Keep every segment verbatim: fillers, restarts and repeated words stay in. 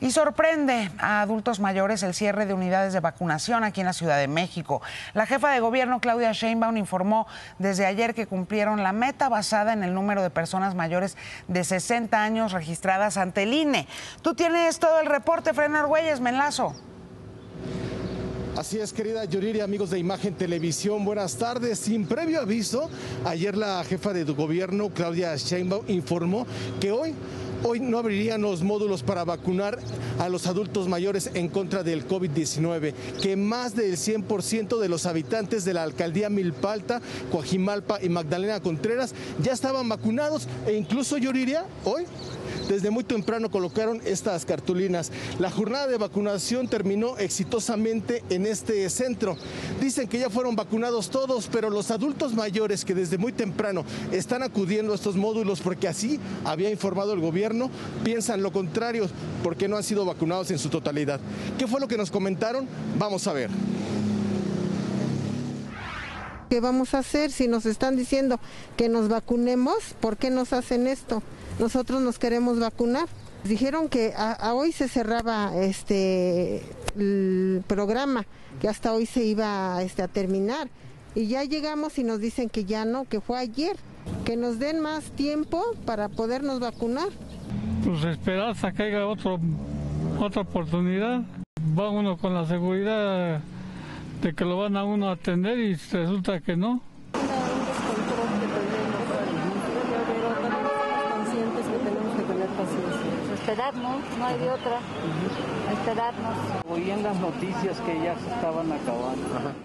Y sorprende a adultos mayores el cierre de unidades de vacunación aquí en la Ciudad de México. La jefa de gobierno, Claudia Sheinbaum, informó desde ayer que cumplieron la meta basada en el número de personas mayores de sesenta años registradas ante el I N E. Tú tienes todo el reporte, Efraín Argüelles, me enlazo. Así es, querida Yuriria, amigos de Imagen Televisión, buenas tardes. Sin previo aviso, ayer la jefa de gobierno, Claudia Sheinbaum, informó que hoy Hoy no abrirían los módulos para vacunar a los adultos mayores en contra del COVID diecinueve, que más del cien por ciento de los habitantes de la alcaldía Milpalta, Coajimalpa y Magdalena Contreras ya estaban vacunados e incluso, Yuriria, hoy desde muy temprano colocaron estas cartulinas. La jornada de vacunación terminó exitosamente en este centro. Dicen que ya fueron vacunados todos, pero los adultos mayores que desde muy temprano están acudiendo a estos módulos porque así había informado el gobierno, piensan lo contrario porque no han sido vacunados en su totalidad. ¿Qué fue lo que nos comentaron? Vamos a ver. ¿Qué vamos a hacer si nos están diciendo que nos vacunemos? ¿Por qué nos hacen esto? Nosotros nos queremos vacunar. Dijeron que a, a hoy se cerraba este el programa, que hasta hoy se iba este, a terminar. Y ya llegamos y nos dicen que ya no, que fue ayer. Que nos den más tiempo para podernos vacunar. Pues esperar hasta que haya otro, otra oportunidad. Va uno con la seguridad de que lo van a uno a atender y resulta que no. Esperarnos, no hay de otra, esperarnos. Oí en las noticias que ya se estaban acabando. Ajá.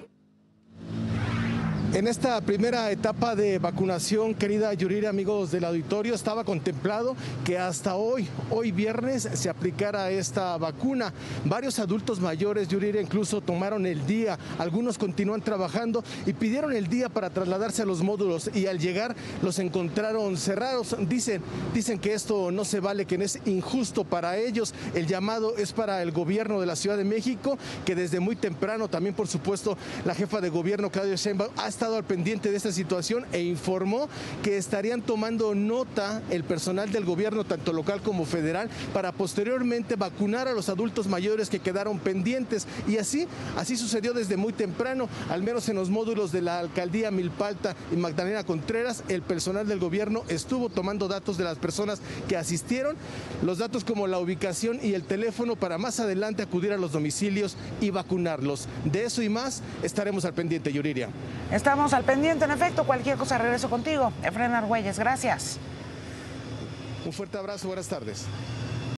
En esta primera etapa de vacunación, querida Yuriria, amigos del auditorio, estaba contemplado que hasta hoy, hoy viernes, se aplicara esta vacuna. Varios adultos mayores, Yuriria, incluso tomaron el día, algunos continúan trabajando y pidieron el día para trasladarse a los módulos y al llegar los encontraron cerrados. Dicen, dicen que esto no se vale, que es injusto para ellos. El llamado es para el gobierno de la Ciudad de México, que desde muy temprano, también por supuesto, la jefa de gobierno, Claudia Sheinbaum, ha estado al pendiente de esta situación e informó que estarían tomando nota el personal del gobierno, tanto local como federal, para posteriormente vacunar a los adultos mayores que quedaron pendientes. Y así, así sucedió desde muy temprano, al menos en los módulos de la alcaldía Milpalta y Magdalena Contreras, el personal del gobierno estuvo tomando datos de las personas que asistieron, los datos como la ubicación y el teléfono para más adelante acudir a los domicilios y vacunarlos. De eso y más estaremos al pendiente, Yuriria. Estamos al pendiente, en efecto, cualquier cosa regreso contigo. Efraín Argüelles, gracias. Un fuerte abrazo, buenas tardes.